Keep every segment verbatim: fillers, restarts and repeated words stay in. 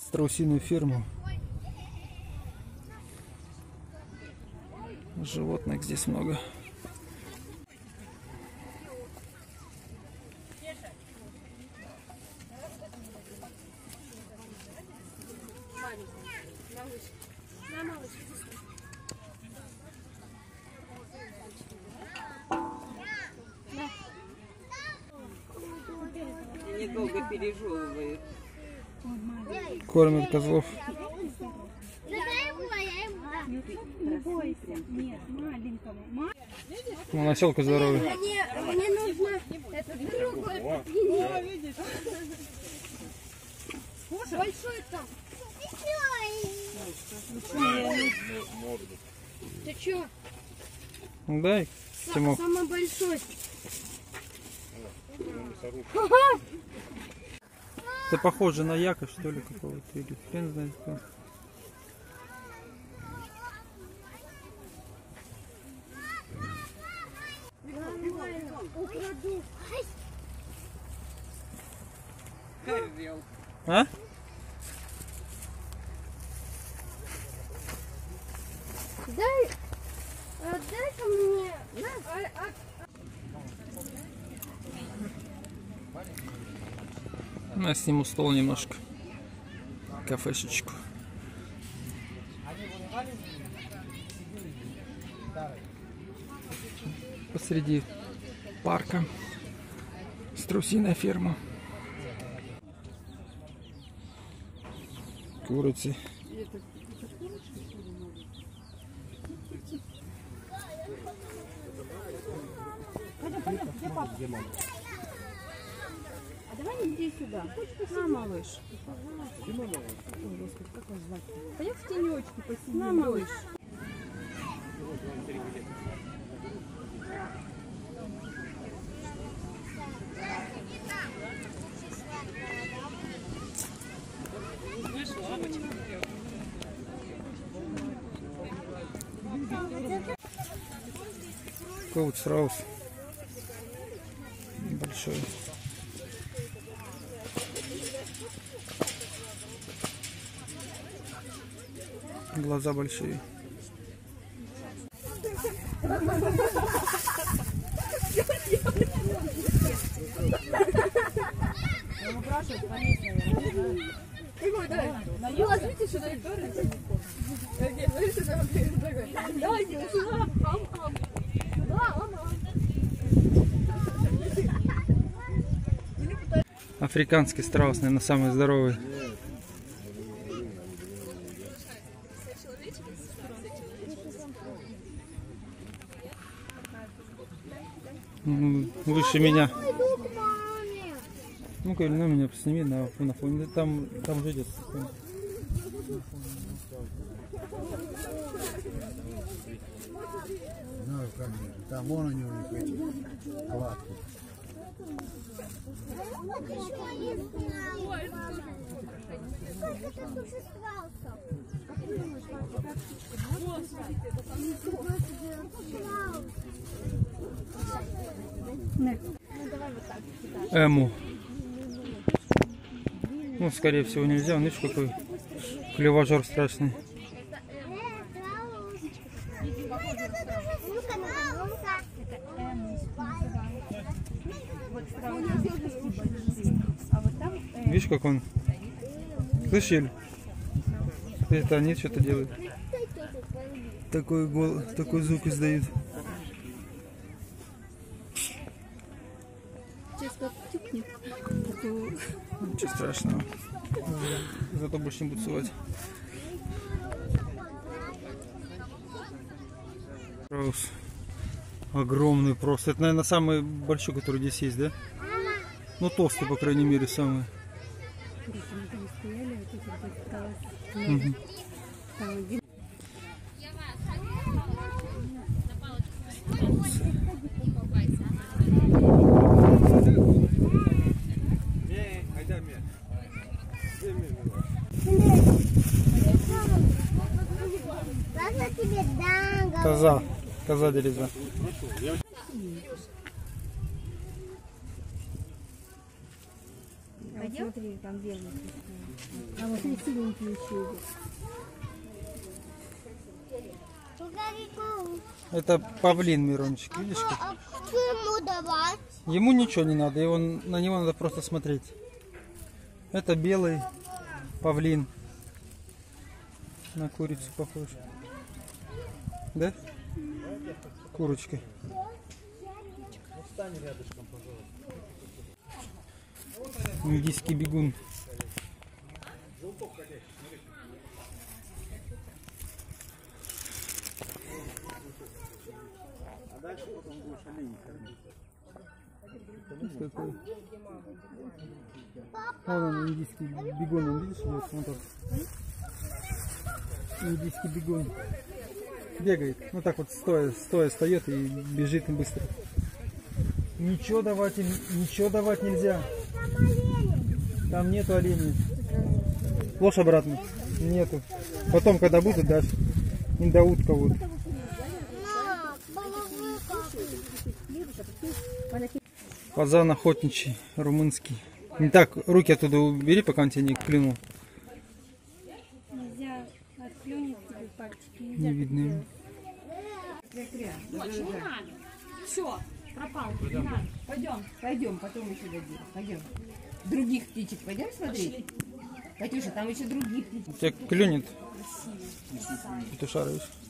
страусиную ферму. Животных здесь много. Недолго пережевывают. Кормят козлов. Не бойся. Нет, маленького. Ну, населка здоровая. Мне, мне нужно другой. Большой там. Ты чё? Дай, Тимок. Самый большой. Ты похожа на яка, что ли, какого-то, или хрен знает кто. Украду. Корвел. А? Дай, а, дай-ка мне. А, а, Я сниму стол немножко. Кафешечку. Посреди парка. Страусиная ферма. Курицы. А давай иди сюда. На, малыш. Ой, Господи, как вас звать? Пойдем в тенечке посидим. На, малыш. Какой страус. Большой. Глаза большие. Африканский страус, наверное, самый здоровый. Выше меня. Ну-ка, на меня сними на, на фоне. Там, там же идет. Там вон у него эти кладки. Эму. Ну, скорее всего, нельзя. Он, видишь, какой клевожор страшный. Видишь, как он? Слышали? Это они что-то делают. Такой гол, такой звук издают. Ничего страшного. Зато больше не буду сувать. Страус. Огромный просто. Это, наверное, самый большой, который здесь есть, да? Ну, толстый, по крайней мере, самый. Угу. Коза. Коза дереза. смотри, там белый. А вот и синенькие еще идут. Это павлин, Мирончик, видишь как? А что ему давать? Ему ничего не надо, его, на него надо просто смотреть. Это белый павлин. На курицу похож. Да? Курочка. Индийский бегун. Какой? Вон он, индийский бегун, он, видишь, идет? Вон тот. Индийский бегун. Бегает. Ну так вот стоя, стоя встает и бежит им быстро. Ничего давать им, ничего давать нельзя. Там нету оленей. Ложь обратно. Нету. Потом, когда будут, дашь. Им дают кого-то. Фазан охотничий, румынский. Не так, руки оттуда убери, пока он тебя не клюнул. Нельзя отклюнуть тебе пальчики. Не видно его. Все, пропал. Пойдем, пойдем, потом еще дадим. Пойдем. Других птичек пойдем смотреть? Катюша, там еще другие птички. Тебя клюнет. Петушара, видишь?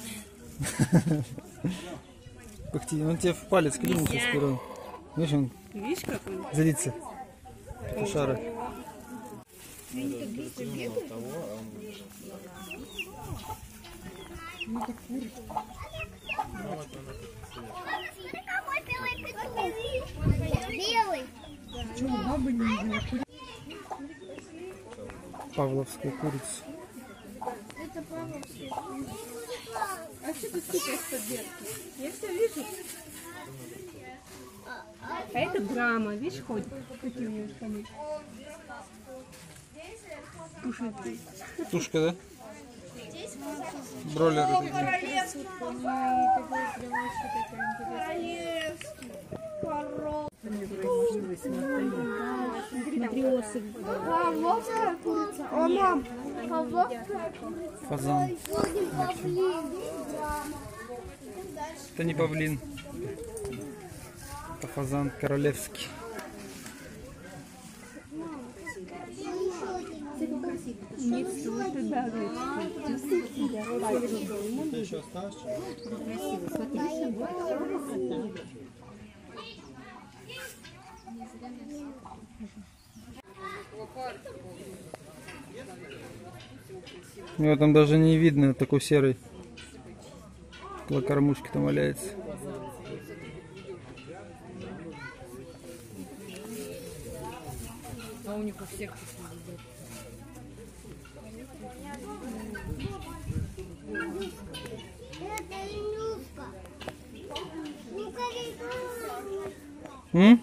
Пыхти. Он тебе в палец клюнет сейчас скоро. Видишь, он Видишь, как он? злится. Петушара. Белый. Павловская курица. Это павловский. А что ты стукаешь под дверку? Я все вижу. А это грамма, видишь, ходит? Какие у нее штаны. Пушистые. Тушка, да? Бройлер. Смотри, осы. Павловская курица. О, мам. Павловская курица. Фазан. Ой, павлин. Это не павлин. Это фазан королевский. Нет, что ты давишь. Чувствуешь себя? Ты еще оставишь? Красиво. Смотри, Его там даже не видно, такой серый. Около кормушки там валяется. А у них у всех Это Инюшка. Ну-ка, М?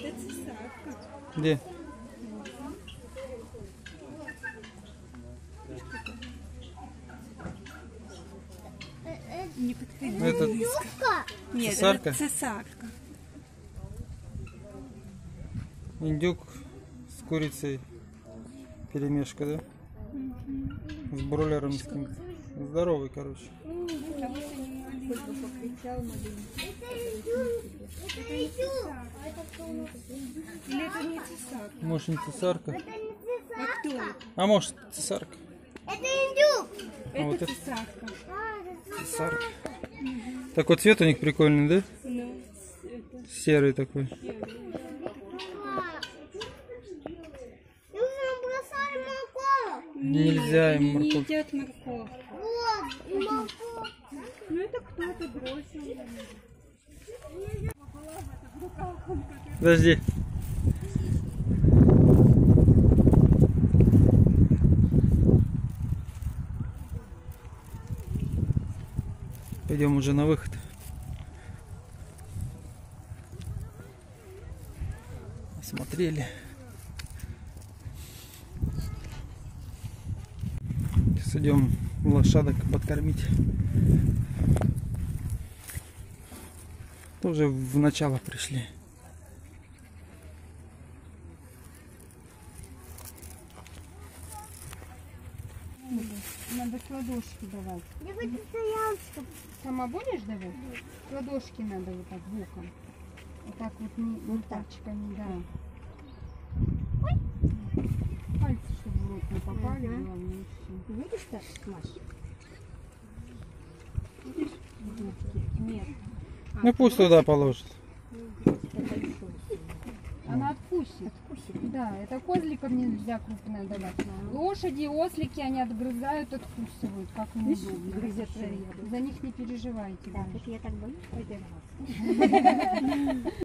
Где? не подходи. Это Инюшка. Нет, цесарка? это цесарка. Индюк с курицей. Перемешка, да? С бройлером с каким-то. Здоровый, короче. Это Инюк. Это Инюк. Или это не цесарка? Может, не цесарка? Это не цесарка. А кто это? А может, цесарка? Это Индюк. А вот Это это цесарка. А, это цесарка. Такой цвет у них прикольный, да? Ну, это Серый такой. Нужно бросать морковь. Нельзя им они не морковь. едят морковь. Вот, и морковь. Ну это кто-то бросил. Подожди. Пойдем уже на выход. Осмотрели. Сейчас идем лошадок подкормить. Тоже в начало пришли. Надо с ладошки давать. Я буду стоялочку. Сама будешь давать? С ладошки надо вот так боком. Вот так вот, не, вот пальчиками, да. Пальцы, чтобы в рот не попали, Мгм. главное. и Видишь так, Маш? всё. Нет. Ну пусть туда положит. Она откусит. Да, это козликам нельзя крупное давать. Лошади, ослики, они отгрызают, откусывают, как им удобно. За них не переживайте. Так, это я так боюсь.